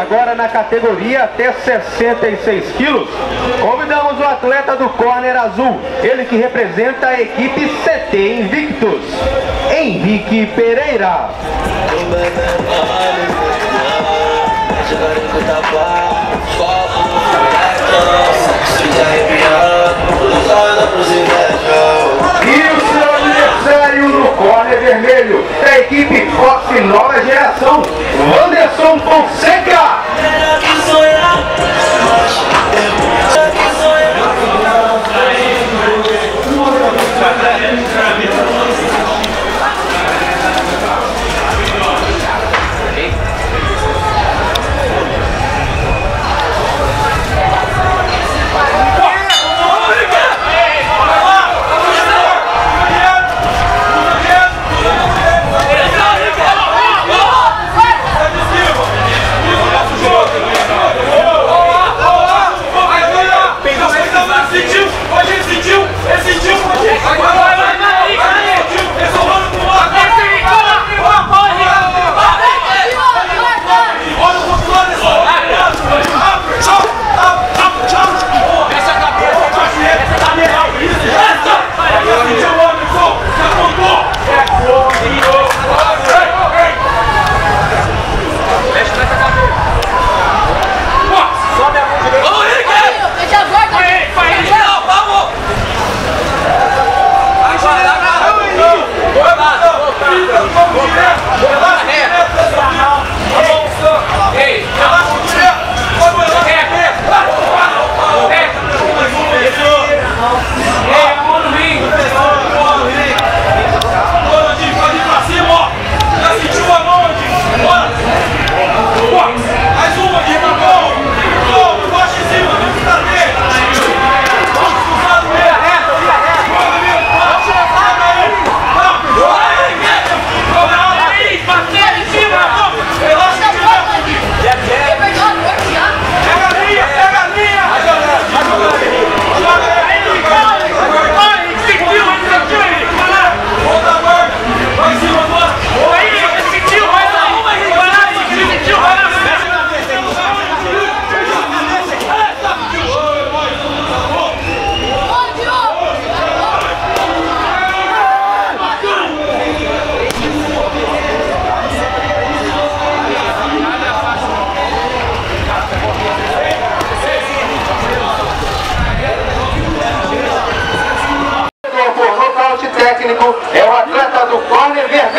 agora na categoria até 66 quilos, convidamos o atleta do corner azul, ele que representa a equipe CT Invictus, Henrique Pereira. E o seu adversário no corner vermelho, da equipe Fox Nova Geração, Anderson Fonseca. Técnico é o atleta do corner vermelho.